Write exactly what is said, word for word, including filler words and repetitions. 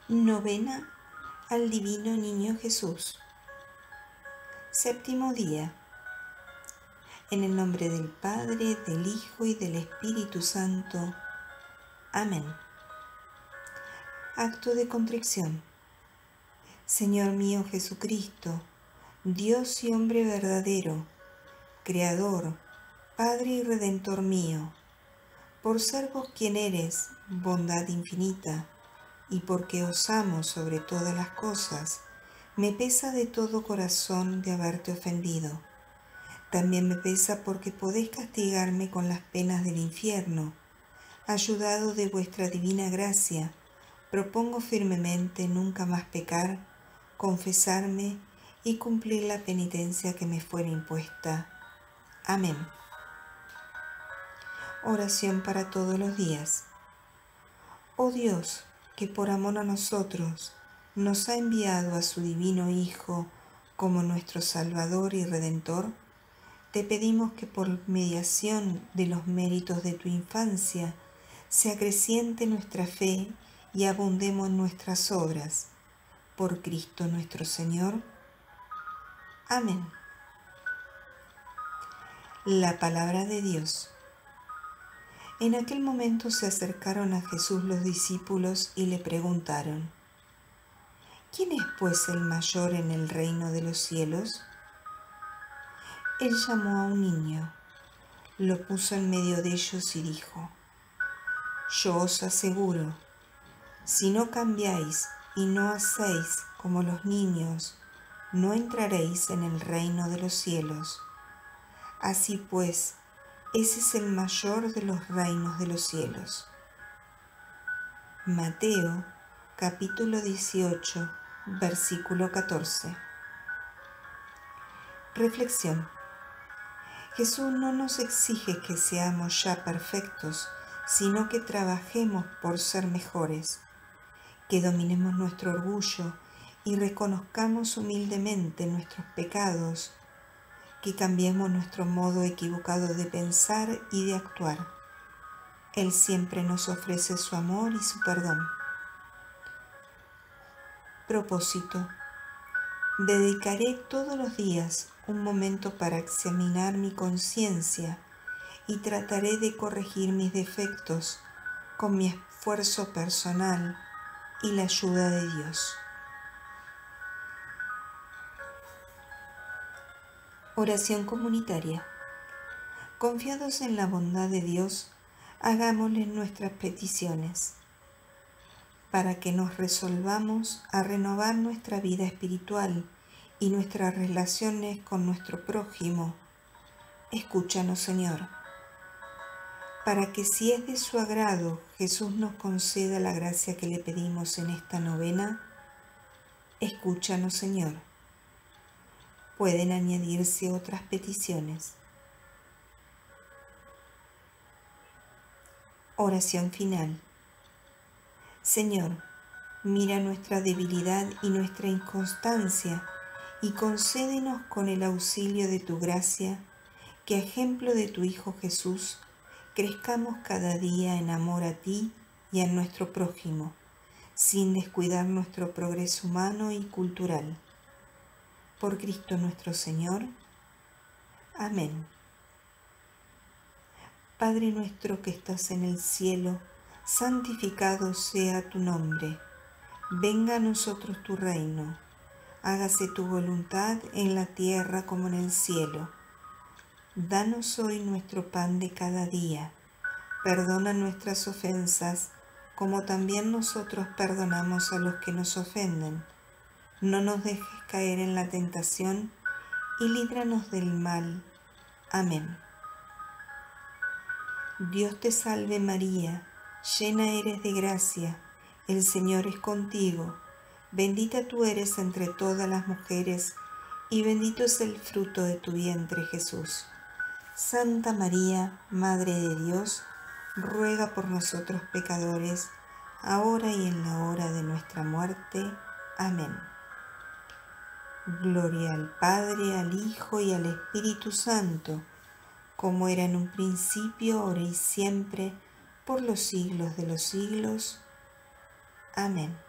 Novena al Divino Niño Jesús. Séptimo día. En el nombre del Padre, del Hijo y del Espíritu Santo. Amén. Acto de contrición. Señor mío Jesucristo, Dios y hombre verdadero, Creador, Padre y Redentor mío, por ser vos quien eres, bondad infinita, y porque os amo sobre todas las cosas, me pesa de todo corazón de haberte ofendido. También me pesa porque podéis castigarme con las penas del infierno. Ayudado de vuestra divina gracia, propongo firmemente nunca más pecar, confesarme y cumplir la penitencia que me fuera impuesta. Amén. Oración para todos los días. Oh Dios, que por amor a nosotros nos ha enviado a su divino Hijo como nuestro Salvador y Redentor, te pedimos que por mediación de los méritos de tu infancia se acreciente nuestra fe y abundemos en nuestras obras. Por Cristo nuestro Señor. Amén. La palabra de Dios. En aquel momento se acercaron a Jesús los discípulos y le preguntaron: ¿Quién es pues el mayor en el reino de los cielos? Él llamó a un niño, lo puso en medio de ellos y dijo: Yo os aseguro, si no cambiáis y no hacéis como los niños, no entraréis en el reino de los cielos. Así pues, ese es el mayor de los reinos de los cielos. Mateo, capítulo dieciocho, versículo catorce. Reflexión. Jesús no nos exige que seamos ya perfectos, sino que trabajemos por ser mejores, que dominemos nuestro orgullo y reconozcamos humildemente nuestros pecados, que cambiemos nuestro modo equivocado de pensar y de actuar. Él siempre nos ofrece su amor y su perdón. Propósito. Dedicaré todos los días un momento para examinar mi conciencia y trataré de corregir mis defectos con mi esfuerzo personal y la ayuda de Dios. Oración comunitaria. Confiados en la bondad de Dios, hagámosle nuestras peticiones para que nos resolvamos a renovar nuestra vida espiritual y nuestras relaciones con nuestro prójimo. Escúchanos, Señor. Para que, si es de su agrado, Jesús nos conceda la gracia que le pedimos en esta novena. Escúchanos, Señor. Pueden añadirse otras peticiones. Oración final. Señor, mira nuestra debilidad y nuestra inconstancia y concédenos con el auxilio de tu gracia que, a ejemplo de tu Hijo Jesús, crezcamos cada día en amor a ti y a nuestro prójimo, sin descuidar nuestro progreso humano y cultural. Por Cristo nuestro Señor. Amén. Padre nuestro que estás en el cielo, santificado sea tu nombre. Venga a nosotros tu reino. Hágase tu voluntad en la tierra como en el cielo. Danos hoy nuestro pan de cada día. Perdona nuestras ofensas, como también nosotros perdonamos a los que nos ofenden. No nos dejes caer en la tentación y líbranos del mal. Amén. Dios te salve María, llena eres de gracia, el Señor es contigo. Bendita tú eres entre todas las mujeres, y bendito es el fruto de tu vientre, Jesús. Santa María, Madre de Dios, ruega por nosotros pecadores, ahora y en la hora de nuestra muerte. Amén. Gloria al Padre, al Hijo y al Espíritu Santo, como era en un principio, ahora y siempre, por los siglos de los siglos. Amén.